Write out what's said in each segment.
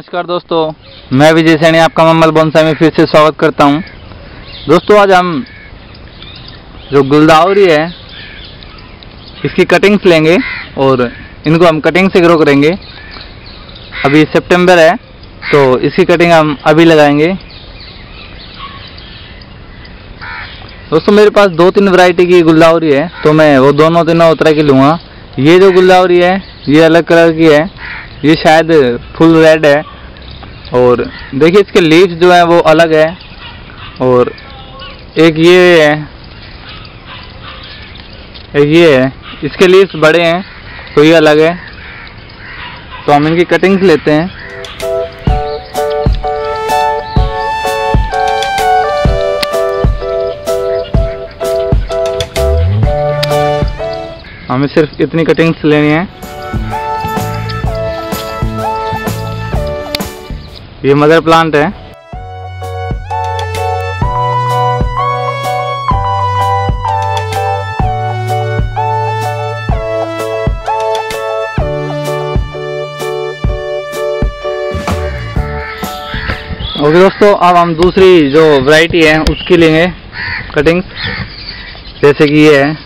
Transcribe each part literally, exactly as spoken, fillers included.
नमस्कार दोस्तों, मैं विजय सैनी आपका मम्मल बोनसाई में फिर से स्वागत करता हूं। दोस्तों आज हम जो गुलदावरी है इसकी कटिंग्स लेंगे और इनको हम कटिंग से ग्रो करेंगे। अभी सितंबर है तो इसकी कटिंग हम अभी लगाएंगे। दोस्तों मेरे पास दो तीन वैरायटी की गुलदावरी है तो मैं वो दोनों तीनों तरह की लूँगा। ये जो गुलदावरी है ये अलग कलर की है, ये शायद फुल रेड है और देखिए इसके लीव्स जो है वो अलग है। और एक ये है, एक ये है, इसके लीव्स बड़े हैं तो ये अलग है। तो हम इनकी कटिंग्स लेते हैं। हमें सिर्फ इतनी कटिंग्स लेनी है। ये मदर प्लांट है। ओके दोस्तों, अब हम दूसरी जो वैरायटी है उसकी लेंगे कटिंग्स। जैसे कि ये है,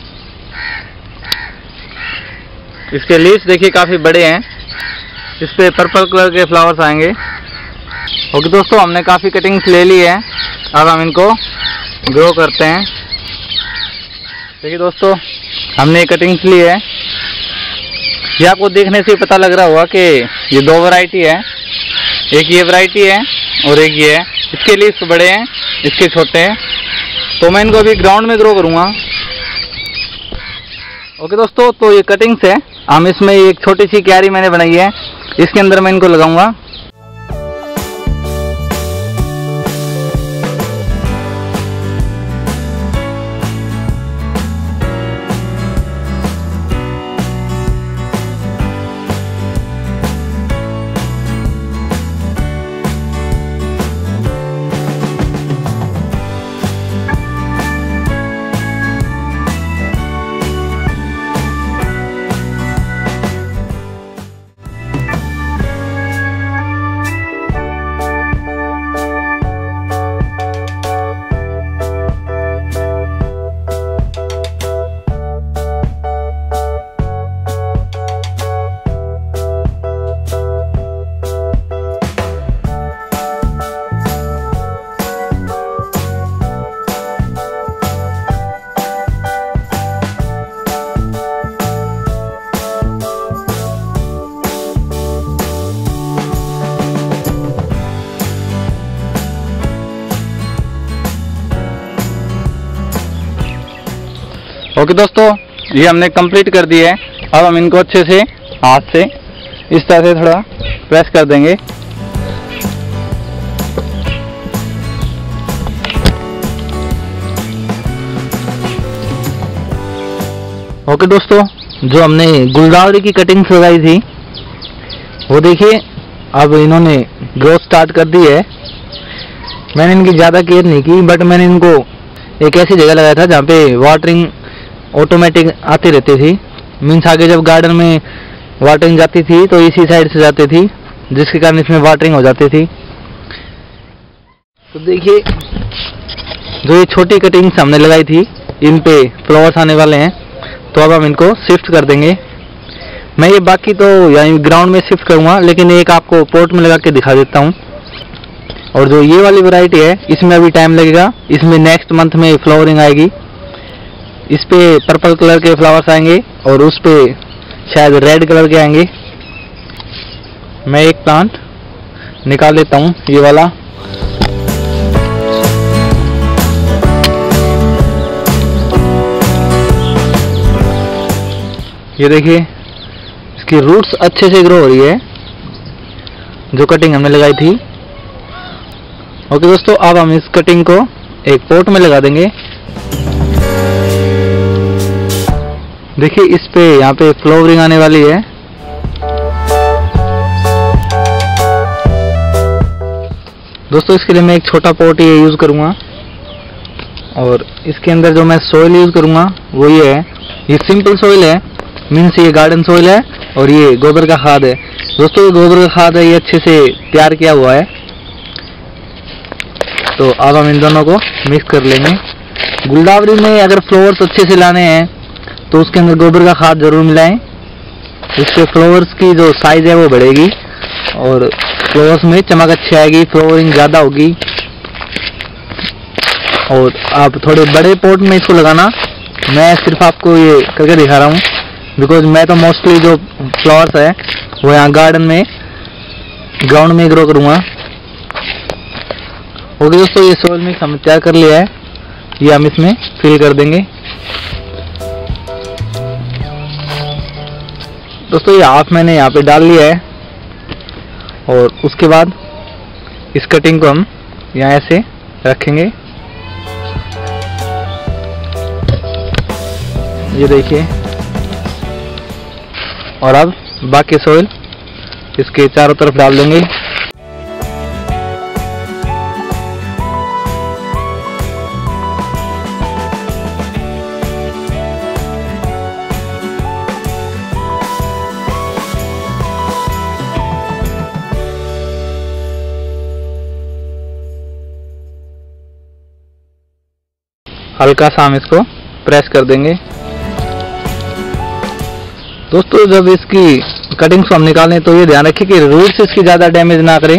इसके लीव्स देखिए काफ़ी बड़े हैं, इस पे पर्पल कलर के फ्लावर्स आएंगे। ओके दोस्तों, हमने काफ़ी कटिंग्स ले ली है, अब हम इनको ग्रो करते हैं। देखिए दोस्तों, हमने ये कटिंग्स ली है। ये आपको देखने से पता लग रहा होगा कि ये दो वैरायटी है, एक ये वैरायटी है और एक ये है। इसके लीव्स बड़े हैं, इसके छोटे हैं। तो मैं इनको अभी ग्राउंड में ग्रो करूँगा। ओके दोस्तों, तो ये कटिंग्स है। हम इसमें एक छोटी सी क्यारी मैंने बनाई है, इसके अंदर मैं इनको लगाऊंगा। ओके दोस्तों, ये हमने कंप्लीट कर दिया है। अब हम इनको अच्छे से हाथ से इस तरह से थोड़ा प्रेस कर देंगे। ओके दोस्तों, जो हमने गुलदावरी की कटिंग्स लगाई थी वो देखिए अब इन्होंने ग्रोथ स्टार्ट कर दी है। मैंने इनकी ज़्यादा केयर नहीं की, बट मैंने इनको एक ऐसी जगह लगाया था जहाँ पे वाटरिंग ऑटोमेटिक आती रहती थी। मीन्स आगे जब गार्डन में वाटरिंग जाती थी तो इसी साइड से जाती थी, जिसके कारण इसमें वाटरिंग हो जाती थी। तो देखिए जो ये छोटी कटिंग्स हमने लगाई थी इन पे फ्लावर्स आने वाले हैं, तो अब हम इनको शिफ्ट कर देंगे। मैं ये बाकी तो यहाँ ग्राउंड में शिफ्ट करूँगा, लेकिन एक आपको पोर्ट में लगा के दिखा देता हूँ। और जो ये वाली वैरायटी है इसमें अभी टाइम लगेगा, इसमें नेक्स्ट मंथ में फ्लावरिंग आएगी। इस पे पर्पल कलर के फ्लावर्स आएंगे और उस पे शायद रेड कलर के आएंगे। मैं एक प्लांट निकाल लेता हूँ, ये वाला। ये देखिए इसकी रूट्स अच्छे से ग्रो हो रही है, जो कटिंग हमने लगाई थी। ओके दोस्तों, अब हम इस कटिंग को एक पॉट में लगा देंगे। देखिए इस पे यहाँ पे फ्लावरिंग आने वाली है। दोस्तों इसके लिए मैं एक छोटा पॉट ये यूज़ करूँगा और इसके अंदर जो मैं सोइल यूज़ करूँगा वो ये है। ये सिंपल सोइल है, मीन्स ये गार्डन सोइल है और ये गोबर का खाद है दोस्तों। ये गोबर का खाद है, ये अच्छे से तैयार किया हुआ है। तो अब हम इन दोनों को मिक्स कर लेंगे। गुलदावरी में अगर फ्लावर्स अच्छे से लाने हैं तो उसके अंदर गोबर का खाद जरूर मिलाएं। इससे फ्लावर्स की जो साइज है वो बढ़ेगी और फ्लावर्स में चमक अच्छी आएगी, फ्लावरिंग ज़्यादा होगी। और आप थोड़े बड़े पॉट में इसको लगाना। मैं सिर्फ आपको ये करके दिखा रहा हूँ बिकॉज मैं तो मोस्टली जो फ्लावर्स है वो यहाँ गार्डन में ग्राउंड में ग्रो करूँगा। ओके दोस्तों, ये सोइल मिक्स हमने तैयार कर लिया है, ये हम इसमें फिल कर देंगे। दोस्तों ये हाफ मैंने यहाँ पे डाल लिया है और उसके बाद इस कटिंग को हम यहाँ ऐसे रखेंगे। ये देखिए, और अब बाकी सोइल इसके चारों तरफ डाल देंगे। हल्का सा हम इसको प्रेस कर देंगे। दोस्तों जब इसकी कटिंग्स हम निकालें तो ये ध्यान रखें कि रूट्स इसकी ज़्यादा डैमेज ना करें।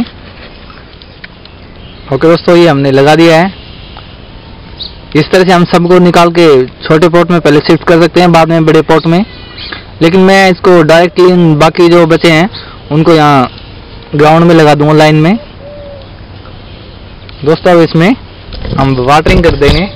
ओके दोस्तों, ये हमने लगा दिया है। इस तरह से हम सबको निकाल के छोटे पॉट में पहले शिफ्ट कर सकते हैं, बाद में बड़े पॉट में। लेकिन मैं इसको डायरेक्टली बाकी जो बचे हैं उनको यहाँ ग्राउंड में लगा दूंगा लाइन में। दोस्तों अब इसमें हम वाटरिंग कर देंगे।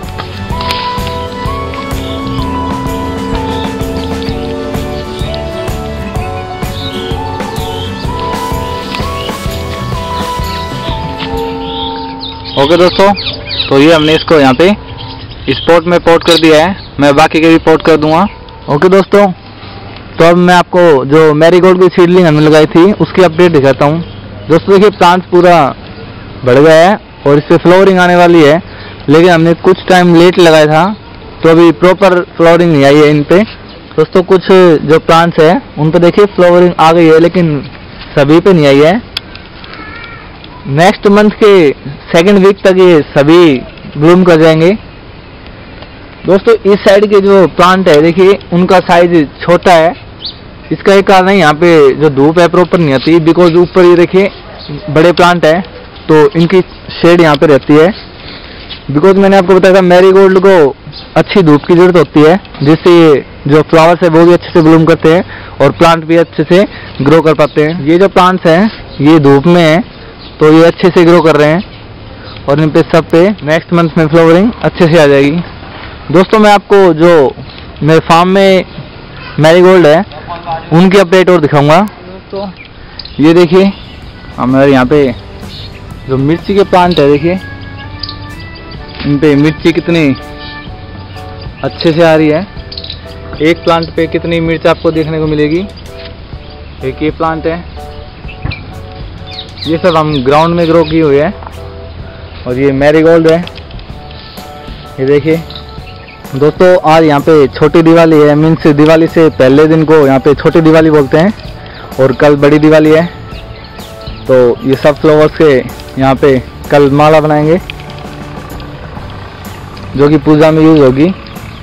ओके दोस्तों, तो ये हमने इसको यहाँ पे इस पॉट में पोट कर दिया है। मैं बाकी के भी पोट कर दूंगा। ओके दोस्तों, तो अब मैं आपको जो मैरीगोल्ड की सीडलिंग हमने लगाई थी उसकी अपडेट दिखाता हूँ। दोस्तों देखिए, प्लांट पूरा बढ़ गया है और इससे फ्लावरिंग आने वाली है, लेकिन हमने कुछ टाइम लेट लगाया था तो अभी प्रॉपर फ्लावरिंग नहीं आई है इन पे। दोस्तों कुछ जो प्लांट्स है उन पे देखिए फ्लावरिंग आ गई है, लेकिन सभी पे नहीं आई है। नेक्स्ट मंथ के सेकंड वीक तक ये सभी ब्लूम कर जाएंगे। दोस्तों इस साइड के जो प्लांट है देखिए उनका साइज छोटा है। इसका एक कारण है यहाँ पे जो धूप है प्रॉपर नहीं आती, बिकॉज ऊपर ये देखिए बड़े प्लांट है तो इनकी शेड यहाँ पे रहती है। बिकॉज मैंने आपको बताया था मैरीगोल्ड को अच्छी धूप की जरूरत होती है, जिससे ये जो फ्लावर्स है वो भी अच्छे से ब्लूम करते हैं और प्लांट भी अच्छे से ग्रो कर पाते हैं। ये जो प्लांट्स हैं ये धूप में है तो ये अच्छे से ग्रो कर रहे हैं और इन पे सब पे नेक्स्ट मंथ में फ्लावरिंग अच्छे से आ जाएगी। दोस्तों मैं आपको जो मेरे फार्म में मैरीगोल्ड है उनकी अपडेट और दिखाऊंगा। दोस्तों ये देखिए हमारे यहाँ पे जो मिर्ची के प्लांट है, देखिए इन पे मिर्ची कितनी अच्छे से आ रही है। एक प्लांट पे कितनी मिर्च आपको देखने को मिलेगी। एक ये प्लांट है, ये सब हम ग्राउंड में ग्रो किए हुए हैं और ये मैरीगोल्ड है। ये देखिए दोस्तों, आज यहाँ पे छोटी दिवाली है, मीन्स दिवाली से पहले दिन को यहाँ पे छोटी दिवाली बोलते हैं और कल बड़ी दिवाली है। तो ये सब फ्लावर्स के यहाँ पे कल माला बनाएंगे जो कि पूजा में यूज होगी।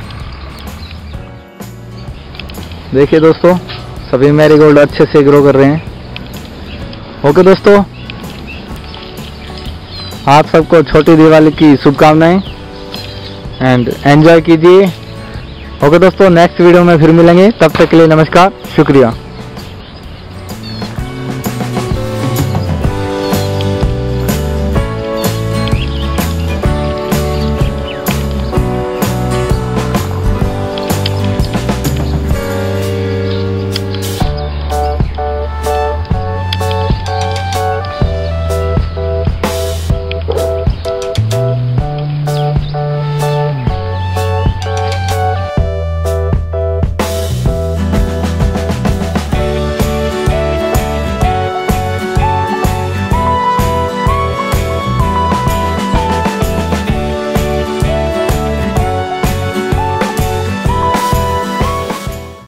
देखिए दोस्तों सभी मैरीगोल्ड अच्छे से ग्रो कर रहे हैं। ओके दोस्तों, आप सबको छोटी दिवाली की शुभकामनाएं एंड एंजॉय कीजिए। ओके दोस्तों, नेक्स्ट वीडियो में फिर मिलेंगे, तब तक के लिए नमस्कार, शुक्रिया।